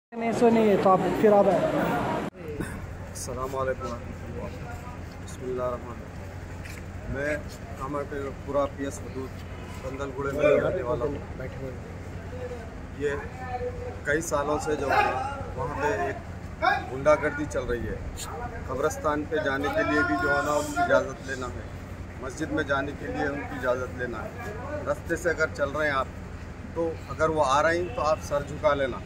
नहीं सुनी तो आप फिर आप अस्सलाम वालेकुम बिस्मिल्लाहिर्रहमानिर्रहीम। मैं कामापुरा PS हदूद बंदलगुड़े में रहने वाला हूँ। ये कई सालों से जो है वहाँ पे एक गुंडागर्दी चल रही है। कब्रिस्तान पे जाने के लिए भी जो है ना उनकी इजाज़त लेना है, मस्जिद में जाने के लिए उनकी इजाज़त लेना है। रास्ते से अगर चल रहे हैं आप तो अगर वो आ रही तो आप सर झुका लेना।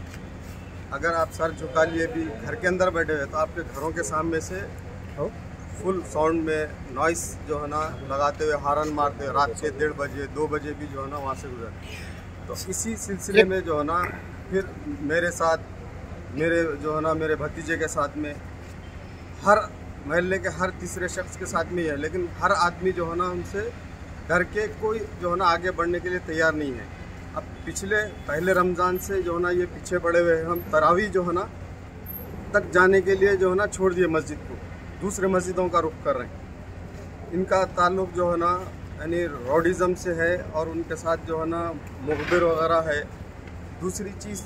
अगर आप सर झुका लिए भी घर के अंदर बैठे हुए तो आपके घरों के सामने से फुल साउंड में नॉइस जो है ना लगाते हुए हॉर्न मारते हुए रात के 1:30 बजे 2 बजे भी जो है ना वहाँ से गुजरते। तो इसी सिलसिले में जो है ना फिर मेरे साथ मेरे जो है ना मेरे भतीजे के साथ में हर महल्ले के हर तीसरे शख्स के साथ में ही है, लेकिन हर आदमी जो है ना उनसे डर के कोई जो है ना आगे बढ़ने के लिए तैयार नहीं है। अब पहले रमज़ान से जो है ना ये पीछे पड़े हुए हैं। हम तरावी जो है ना तक जाने के लिए जो है ना छोड़ दिए मस्जिद को, दूसरे मस्जिदों का रुख कर रहे हैं। इनका ताल्लुक़ जो है ना यानी रॉडिज़म से है और उनके साथ जो है ना मुखबिर वगैरह है। दूसरी चीज़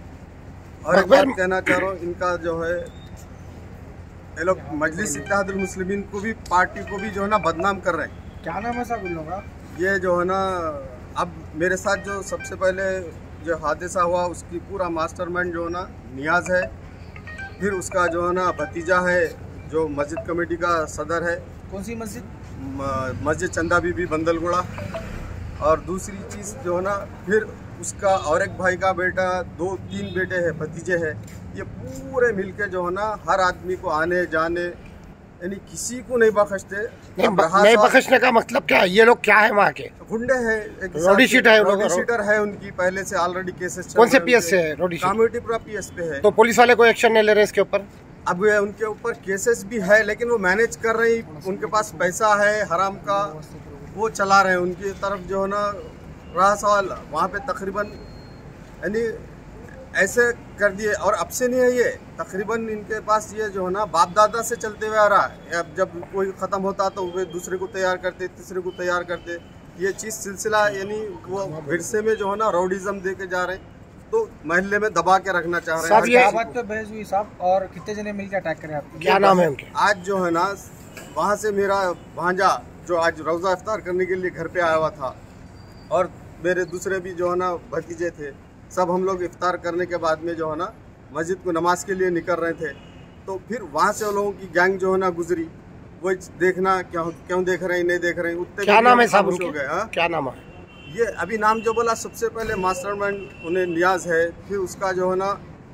और एक बात कहना चाह रहा हूँ, इनका जो है ये लोग मजलिस इत्तेहादुल मुस्लिमीन को भी पार्टी को भी जो है ना बदनाम कर रहे हैं। क्या नाम है साहब इन लोगों का? ये जो है ना अब मेरे साथ जो सबसे पहले जो हादसा हुआ उसकी पूरा मास्टरमाइंड जो है ना नियाज़ है। फिर उसका जो है ना भतीजा है जो मस्जिद कमेटी का सदर है। कौन सी मस्जिद? मस्जिद चंदा बीबी बंदलगुड़ा। और दूसरी चीज़ जो है ना फिर उसका और एक भाई का बेटा 2-3 बेटे हैं, भतीजे हैं। ये पूरे मिलके जो है ना हर आदमी को आने जाने यानी किसी को नहीं बख्शते। नहीं बख्शने का मतलब क्या है? ये लोग क्या है वहाँ के? गुंडे हैं, रोडी शीटर है उनकी पहले से ऑलरेडी केसेस। कौन से PS से है? रोडी कामापुरा PS पे है। तो पुलिस वाले कोई एक्शन नहीं ले रहे इसके ऊपर? अब उनके ऊपर केसेस भी है लेकिन वो मैनेज कर रही, उनके पास पैसा है हराम का, वो चला रहे हैं। उनकी तरफ जो है ना रहा सवाल वहाँ पे तकरीबन यानी ऐसे कर दिए। और अब से नहीं है ये, तकरीबन इनके पास ये जो है ना बाप दादा से चलते हुए आ रहा है। अब जब कोई ख़त्म होता तो वे दूसरे को तैयार करते, तीसरे को तैयार करते। ये चीज़ सिलसिला यानी वो विरसे में जो है ना रॉडिज़म दे के जा रहे हैं, तो महल्ले में दबा के रखना चाह रहे हैं। ये बात पे बहस हुई साहब, और कितने जने मिलकर अटैक करे आपको? क्या नाम है उनके? आज जो है ना वहाँ से मेरा भांजा जो आज रोज़ा इफ्तार करने के लिए घर पे आया हुआ था और मेरे दूसरे भी जो है ना भतीजे थे, सब हम लोग इफ्तार करने के बाद में जो है ना मस्जिद को नमाज के लिए निकल रहे थे। तो फिर वहाँ से लोगों की गैंग जो है ना गुजरी, वो देखना क्यों देख रहे हैं नहीं देख रहे हैं। उतने क्या नाम है साहब हो गए। क्या नाम है? ये अभी नाम जो बोला सबसे पहले मास्टरमाइंड उन्हें नियाज़ है। फिर उसका जो है ना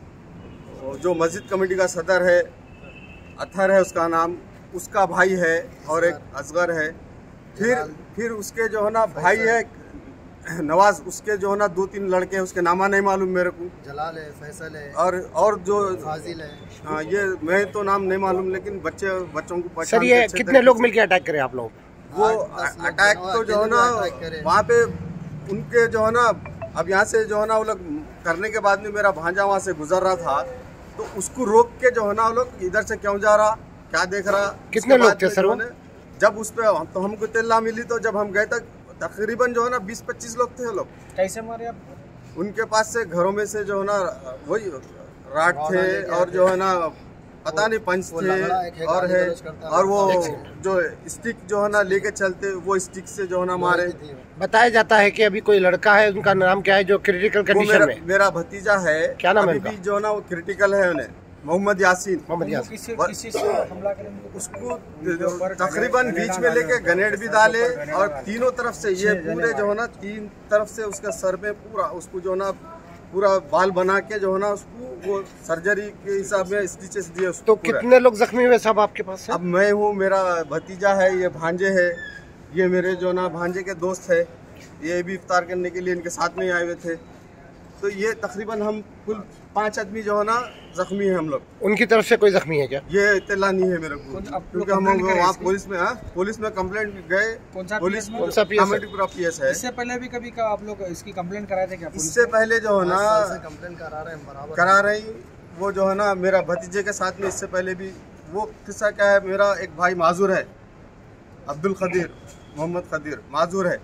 जो मस्जिद कमेटी का सदर है अथर है उसका नाम, उसका भाई है और एक असगर है। फिर उसके जो है ना भाई है नवाज, उसके जो है ना 2-3 लड़के हैं, उसके नामा नहीं मालूम मेरे को। जलाल है, फैसल है और जो फाजिल है। हाँ ये मैं तो नाम नहीं मालूम लेकिन बच्चों को पहचान। सर ये कितने लोग मिलकर अटैक करें आप लोग? वो अटैक तो जो है ना वहाँ पे उनके जो है ना अब यहाँ से जो है ना वो लोग करने के बाद में मेरा भांजा वहाँ से गुजर रहा था तो उसको रोक के जो है ना वो लोग इधर से क्यों जा रहा, क्या देख रहा। कितने लोग थे सर? जब उस पर तो हमको तेला मिली तो जब हम गए तक तकरीबन जो है ना 20-25 लोग थे। लोग कैसे मारे आप? उनके पास से घरों में से जो है ना वही राड थे और जो है ना पता नहीं पंच थे और है और वो जो स्टिक जो है ना लेके चलते वो स्टिक से जो है ना मारे। बताया जाता है कि अभी कोई लड़का है, उनका नाम क्या है, जो क्रिटिकल कंडीशन में? मेरा भतीजा है। क्या नाम है? अभी जो है ना वो क्रिटिकल है, उन्हें मोहम्मद यासीन। किसी से हमला करेंगे उसको तकरीबन बीच में लेके ग्रेनेड भी डाले और तीनों तरफ से ये पूरे जो है ना 3 तरफ से उसके सर में पूरा उसको जो है ना पूरा बाल बना के जो है ना उसको वो सर्जरी के हिसाब में स्टिचेस दिए। तो कितने लोग जख्मी हुए साहब आपके पास? अब मैं हूँ, मेरा भतीजा है, ये भांजे है, ये मेरे जो ना भांजे के दोस्त है, ये भी इफ्तार करने के लिए इनके साथ में ही आए हुए थे। तो ये तकरीबन हम कुल 5 आदमी जो है ना जख्मी है हम लोग। उनकी तरफ से कोई जख्मी है क्या? ये इत्तला नहीं है मेरे को, क्योंकि हम वहाँ पुलिस में कंप्लेंट गए। पुलिस कामापुरा PS है। इससे पहले भी कभी आप लोग इसकी कंप्लेंट कराए थे क्या? इससे पहले जो है ना कंप्लेंट करा रही वो जो है ना मेरा भतीजे के साथ में। इससे पहले भी वो किस्सा क्या है, मेरा एक भाई माजूर है, अब्दुल खदीर, मोहम्मद खदीर माजूर है।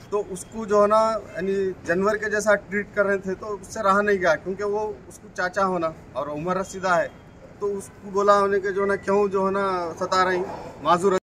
तो उसको जो है ना यानी जानवर के जैसा ट्रीट कर रहे थे, तो उससे रहा नहीं गया, क्योंकि वो उसको चाचा होना और उम्र रसीदा है, तो उसको बोला होने के जो है ना क्यों जो है ना सता रही माजूर